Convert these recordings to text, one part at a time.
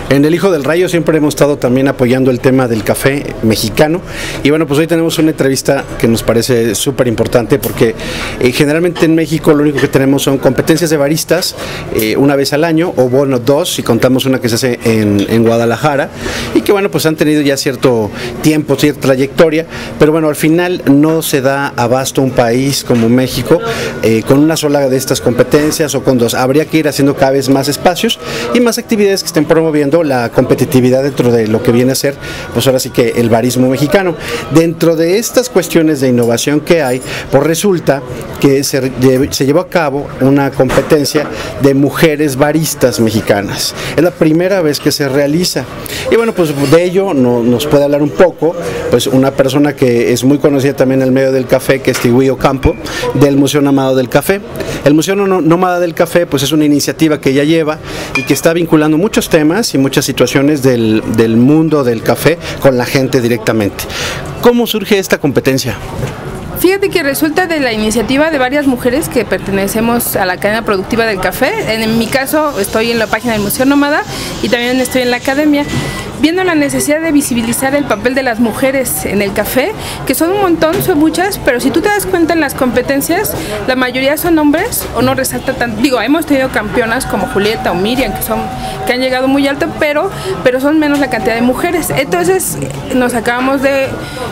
En El Hijo del Rayo siempre hemos estado también apoyando el tema del café mexicano y bueno, pues hoy tenemos una entrevista que nos parece súper importante porque generalmente en México lo único que tenemos son competencias de baristas una vez al año, o bueno, dos, si contamos una que se hace en Guadalajara, y que bueno, pues han tenido ya cierto tiempo, cierta trayectoria, pero bueno, al final no se da abasto un país como México con una sola de estas competencias o con dos. Habría que ir haciendo cada vez más espacios y más actividades que estén promoviendo la competitividad dentro de lo que viene a ser, pues ahora sí que el barismo mexicano. Dentro de estas cuestiones de innovación que hay, pues resulta que se llevó a cabo una competencia de mujeres baristas mexicanas. Es la primera vez que se realiza. Y bueno, pues de ello nos puede hablar un poco, pues una persona que es muy conocida también en el medio del café, que es Tigüí Ocampo, del Museo Nómada del Café. El Museo Nómada del Café, pues es una iniciativa que ella lleva y que está vinculando muchos temas y muchas situaciones del mundo del café con la gente directamente. ¿Cómo surge esta competencia? Fíjate que resulta de la iniciativa de varias mujeres que pertenecemos a la cadena productiva del café. En mi caso estoy en la página del Museo Nómada y también estoy en la academia, viendo la necesidad de visibilizar el papel de las mujeres en el café, que son un montón, son muchas, pero si tú te das cuenta en las competencias, la mayoría son hombres o no resalta tanto. Digo, hemos tenido campeonas como Julieta o Miriam, que han llegado muy alto, pero son menos la cantidad de mujeres. Entonces nos acabamos de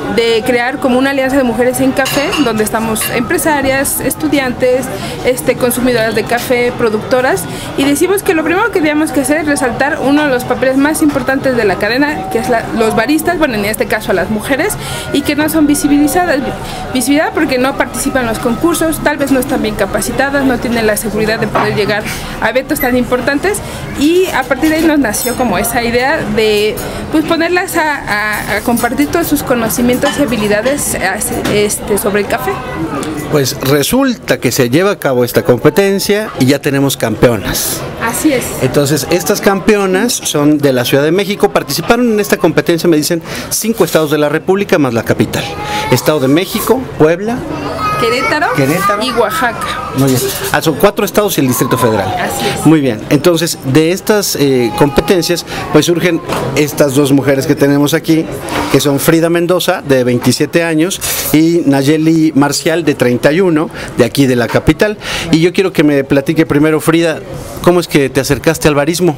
crear como una alianza de mujeres en café, donde estamos empresarias, estudiantes, consumidoras de café, productoras, y decimos que lo primero que tenemos que hacer es resaltar uno de los papeles más importantes de la cadena, que es los baristas, bueno, en este caso a las mujeres, y que no son visibilizadas. Visibilidad porque no participan en los concursos, tal vez no están bien capacitadas, no tienen la seguridad de poder llegar a eventos tan importantes, y a partir de ahí nos nació como esa idea de pues ponerlas a compartir todos sus conocimientos y habilidades sobre el café. Pues resulta que se lleva a cabo esta competencia y ya tenemos campeonas. Así es. Entonces, estas campeonas son de la Ciudad de México. Participaron en esta competencia, me dicen, 5 estados de la República más la capital. Estado de México, Puebla, Querétaro y Oaxaca. Muy bien. Son 4 estados y el Distrito Federal. Así es. Muy bien. Entonces, de estas competencias, pues surgen estas dos mujeres que tenemos aquí, que son Frida Mendoza, de 27 años, y Nayeli Marcial, de 31, de aquí de la capital. Y yo quiero que me platique primero, Frida, ¿cómo es que te acercaste al barismo?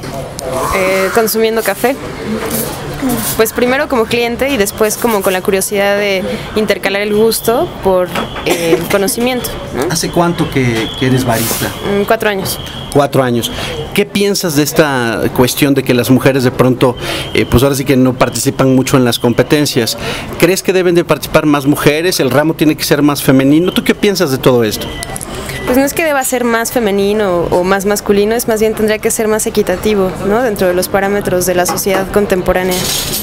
Consumiendo café. Pues primero como cliente y después como con la curiosidad de intercalar el gusto por el conocimiento, ¿no? ¿Hace cuánto que eres barista? 4 años. 4 años. ¿Qué piensas de esta cuestión de que las mujeres de pronto, pues ahora sí que no participan mucho en las competencias? ¿Crees que deben de participar más mujeres? ¿El ramo tiene que ser más femenino? ¿Tú qué piensas de todo esto? Pues no es que deba ser más femenino o más masculino, es más bien tendría que ser más equitativo, ¿no? Dentro de los parámetros de la sociedad contemporánea.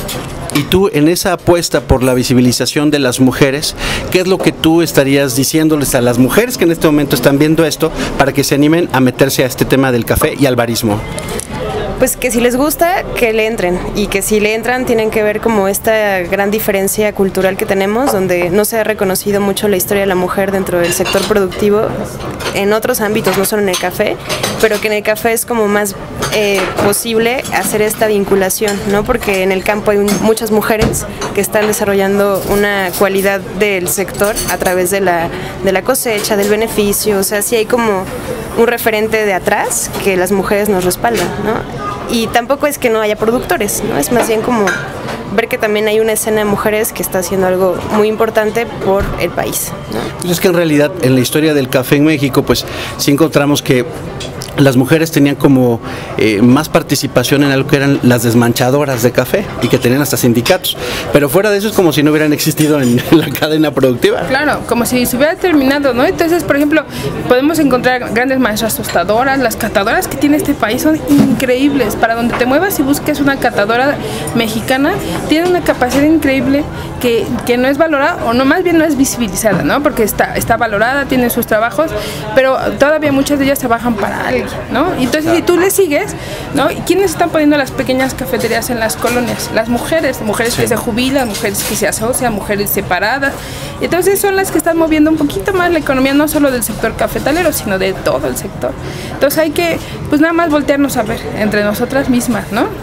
Y tú, en esa apuesta por la visibilización de las mujeres, ¿qué es lo que tú estarías diciéndoles a las mujeres que en este momento están viendo esto para que se animen a meterse a este tema del café y al barismo? Pues que si les gusta, que le entren, y que si le entran tienen que ver como esta gran diferencia cultural que tenemos, donde no se ha reconocido mucho la historia de la mujer dentro del sector productivo, en otros ámbitos, no solo en el café, pero que en el café es como más posible hacer esta vinculación, ¿no? Porque en el campo hay muchas mujeres que están desarrollando una cualidad del sector a través de la cosecha, del beneficio, o sea, sí hay como un referente de atrás que las mujeres nos respaldan, ¿no? Y tampoco es que no haya productores, ¿no? Es más bien como ver que también hay una escena de mujeres que está haciendo algo muy importante por el país, ¿no? Pues es que en realidad en la historia del café en México, pues sí encontramos que las mujeres tenían como más participación en algo que eran las desmanchadoras de café y que tenían hasta sindicatos, pero fuera de eso es como si no hubieran existido en la cadena productiva. Claro, como si se hubiera terminado, ¿no? Entonces, por ejemplo, podemos encontrar grandes maestras tostadoras, las catadoras que tiene este país son increíbles. Para donde te muevas y busques una catadora mexicana, tiene una capacidad increíble que no es valorada, o no, más bien no es visibilizada, ¿no? Porque está valorada, tiene sus trabajos, pero todavía muchas de ellas trabajan para alguien, ¿no? Entonces, si tú le sigues, ¿no? ¿Quiénes están poniendo las pequeñas cafeterías en las colonias? Las mujeres sí. Que se jubilan, mujeres que se asocian, mujeres separadas. Entonces son las que están moviendo un poquito más la economía, no solo del sector cafetalero, sino de todo el sector. Entonces hay que, pues nada más voltearnos a ver entre nosotras mismas, ¿no?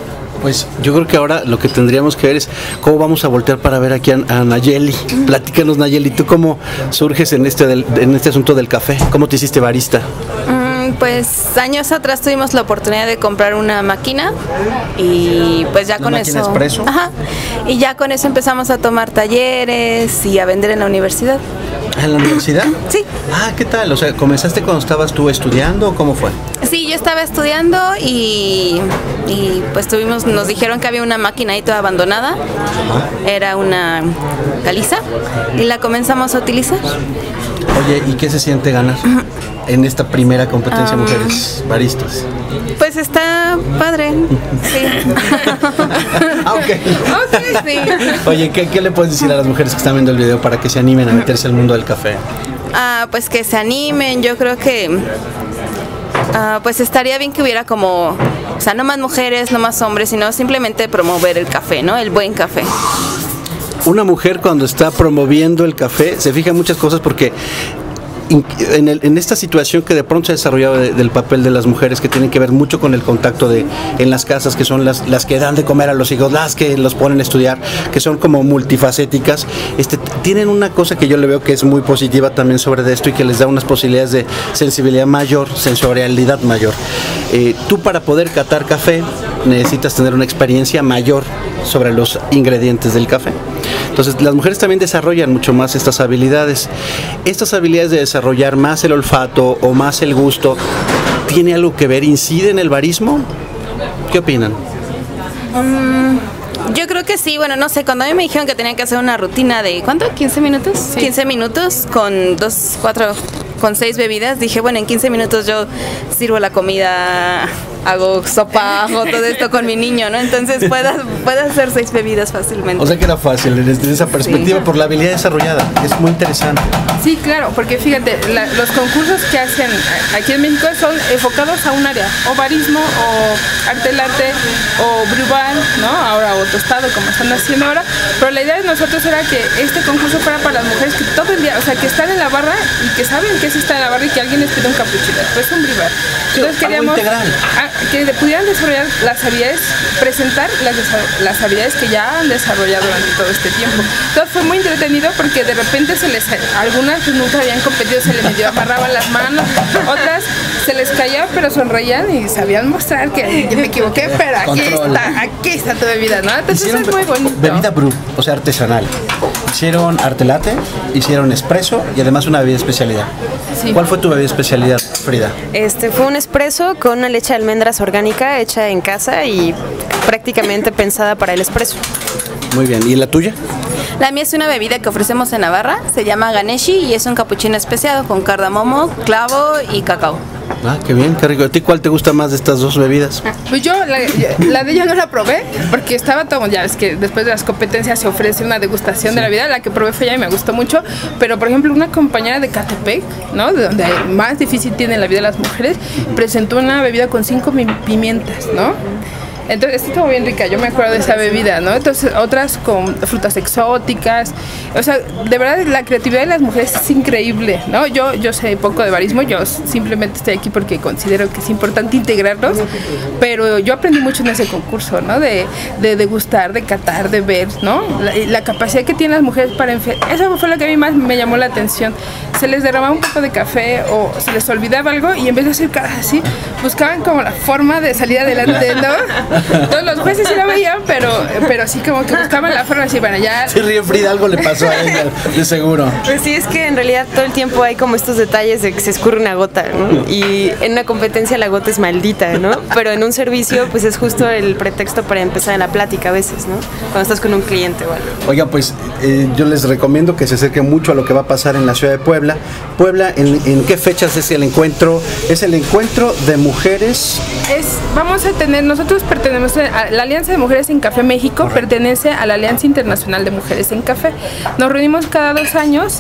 Pues yo creo que ahora lo que tendríamos que ver es cómo vamos a voltear para ver aquí a Nayeli. Platícanos, Nayeli, ¿tú cómo surges en este asunto del café? ¿Cómo te hiciste barista? Pues años atrás tuvimos la oportunidad de comprar una máquina y pues ya con eso... ¿Expreso? Ajá, y ya con eso empezamos a tomar talleres y a vender en la universidad. ¿En la universidad? Sí. Ah, ¿qué tal? O sea, ¿comenzaste cuando estabas tú estudiando o cómo fue? Sí, yo estaba estudiando y pues nos dijeron que había una máquina ahí toda abandonada. Ajá. Era una caliza y la comenzamos a utilizar. Oye, ¿y qué se siente ganar en esta primera competencia mujeres baristas? Pues está padre, sí. Ah, ok. Ok, sí. Oye, ¿qué le puedes decir a las mujeres que están viendo el video para que se animen a meterse al mundo del café? Pues que se animen, yo creo que pues estaría bien que hubiera como, o sea, no más mujeres, no más hombres, sino simplemente promover el café, ¿no? El buen café. Una mujer cuando está promoviendo el café se fija en muchas cosas porque en esta situación que de pronto se ha desarrollado del papel de las mujeres, que tienen que ver mucho con el contacto en las casas, que son las que dan de comer a los hijos, las que los ponen a estudiar, que son como multifacéticas, tienen una cosa que yo le veo que es muy positiva también sobre esto y que les da unas posibilidades de sensibilidad mayor, sensorialidad mayor. Tú para poder catar café necesitas tener una experiencia mayor sobre los ingredientes del café. Entonces las mujeres también desarrollan mucho más estas habilidades. Estas habilidades de desarrollar más el olfato o más el gusto, ¿tiene algo que ver? ¿Incide en el barismo? ¿Qué opinan? Yo creo que sí, bueno, no sé, cuando a mí me dijeron que tenía que hacer una rutina de, ¿cuánto? ¿15 minutos? Sí. 15 minutos con 6 bebidas, dije, bueno, en 15 minutos yo sirvo la comida, hago sopa, hago todo esto con mi niño, ¿no? Entonces puedo hacer 6 bebidas fácilmente. O sea que era fácil desde esa perspectiva, sí. Por la habilidad desarrollada, es muy interesante. Sí, claro, porque fíjate, los concursos que hacen aquí en México son enfocados a un área, o barismo, o arte latte, o brewal, ¿no? Ahora, o tostado, como están haciendo ahora, pero la idea de nosotros era que este concurso fuera para las mujeres que todo el día, o sea, que están en la barra y que saben que está en la barra y que alguien les pide un cappuccino, después un brewal. Entonces queríamos que pudieran desarrollar las habilidades, presentar las habilidades que ya han desarrollado durante todo este tiempo. Entonces fue muy entretenido porque de repente algunas que nunca habían competido se les medio amarraban las manos, otras se les caía pero sonreían y sabían mostrar que me equivoqué, pero aquí está tu bebida, ¿no? Entonces es muy bonito. Bebida brew, o sea, artesanal. Hicieron arte latte, hicieron espresso y además una bebida especialidad. Sí. ¿Cuál fue tu bebida especialidad, Frida? Fue un espresso con una leche de almendras orgánica hecha en casa y prácticamente pensada para el espresso. Muy bien, ¿y la tuya? La mía es una bebida que ofrecemos en Navarra, se llama Ganeshi y es un capuchino especiado con cardamomo, clavo y cacao. Ah, qué bien, qué rico. ¿A ti cuál te gusta más de estas dos bebidas? Pues yo, la de ella no la probé porque estaba todo, ya es que después de las competencias se ofrece una degustación de la bebida, la que probé fue ella y me gustó mucho, pero por ejemplo una compañera de Catepec, ¿no? De donde más difícil tiene la vida las mujeres, presentó una bebida con 5 pimientas, ¿no? Entonces estuvo bien rica, yo me acuerdo de esa bebida, ¿no? Entonces otras con frutas exóticas, o sea, de verdad la creatividad de las mujeres es increíble, ¿no? Yo sé poco de barismo, yo simplemente estoy aquí porque considero que es importante integrarlos, pero yo aprendí mucho en ese concurso, ¿no? De degustar, de catar, de ver, ¿no? La capacidad que tienen las mujeres para eso fue lo que a mí más me llamó la atención. Se les derramaba un poco de café o se les olvidaba algo y en vez de hacer caras así, buscaban como la forma de salir adelante, ¿no? Todos los jueces sí la veían, pero así como que buscaban la forma así, bueno, ya... Sí, ríe Frida, algo le pasó a ella, de seguro. Pues sí, es que en realidad todo el tiempo hay como estos detalles de que se escurre una gota, ¿no? Y en una competencia la gota es maldita, ¿no? Pero en un servicio, pues es justo el pretexto para empezar en la plática a veces, ¿no? Cuando estás con un cliente o algo. Oiga, pues yo les recomiendo que se acerquen mucho a lo que va a pasar en la ciudad de Puebla. Puebla, ¿en qué fechas es el encuentro? ¿Es el encuentro de mujeres? Vamos a tener, nosotros pertenecemos a la Alianza de Mujeres en Café México, pertenece a la Alianza Internacional de Mujeres en Café. Nos reunimos cada 2 años,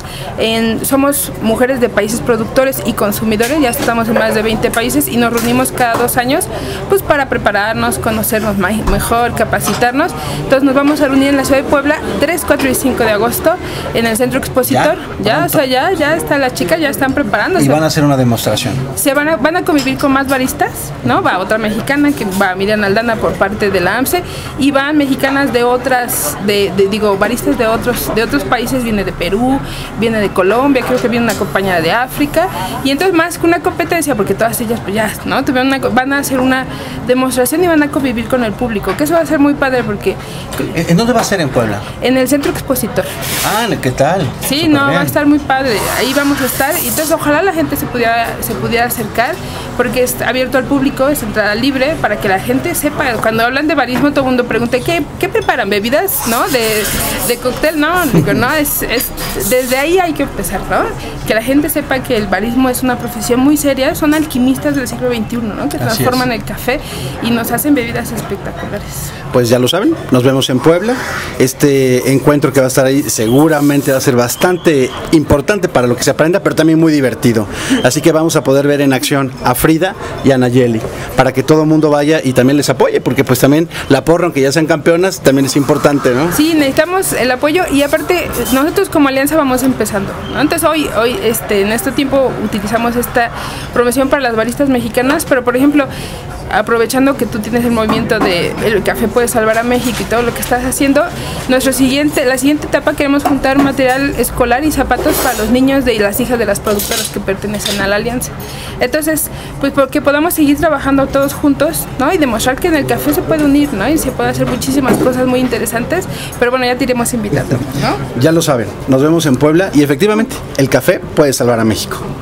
somos mujeres de países productores y consumidores, ya estamos en más de 20 países y nos reunimos cada 2 años pues para prepararnos, conocernos mejor, capacitarnos. Entonces nos vamos a reunir en la ciudad de Puebla 3, 4 y 5 de agosto en el Centro Expositor. Ya está las chicas, ya están preparándose. Y van a hacer una demostración. Van a convivir con más baristas, ¿no? Va otra mexicana, que va Miriam Aldana, mexicana por parte de la AMSE, y van mexicanas de otras, baristas de otros países, viene de Perú, viene de Colombia, creo que viene una compañera de África, y entonces más que una competencia, porque todas ellas pues ya, ¿no? Van a hacer una demostración y van a convivir con el público, que eso va a ser muy padre porque... ¿En dónde va a ser en Puebla? En el Centro Expositor. Ah, ¿qué tal? Sí, Súper no, bien. va a estar muy padre, ahí vamos a estar, y entonces ojalá la gente se pudiera acercar, porque es abierto al público, es entrada libre, para que la gente sepa. Cuando hablan de barismo todo el mundo pregunta, ¿qué preparan? ¿Bebidas? ¿No? ¿De cóctel? No, digo, no, desde ahí hay que empezar, ¿no? Que la gente sepa que el barismo es una profesión muy seria, son alquimistas del siglo XXI, ¿no? Que transforman el café y nos hacen bebidas espectaculares. Pues ya lo saben, nos vemos en Puebla. Este encuentro que va a estar ahí seguramente va a ser bastante importante para lo que se aprenda, pero también muy divertido. Así que vamos a poder ver en acción a Frida y a Nayeli, para que todo el mundo vaya y también les apoye, porque pues también la porra, aunque ya sean campeonas, también es importante, ¿no? Sí, necesitamos el apoyo, y aparte nosotros como alianza vamos empezando, ¿no? Entonces hoy en este tiempo utilizamos esta promoción para las baristas mexicanas, pero por ejemplo, aprovechando que tú tienes el movimiento de el café puede salvar a México y todo lo que estás haciendo, la siguiente etapa queremos juntar material escolar y zapatos para los niños y las hijas de las productoras que pertenecen a la alianza. Entonces, pues porque podamos seguir trabajando todos juntos, ¿no? Y demostrar que en el café se puede unir, ¿no? Y se puede hacer muchísimas cosas muy interesantes, pero bueno, ya te iremos invitando, ¿no? Ya lo saben, nos vemos en Puebla y efectivamente el café puede salvar a México.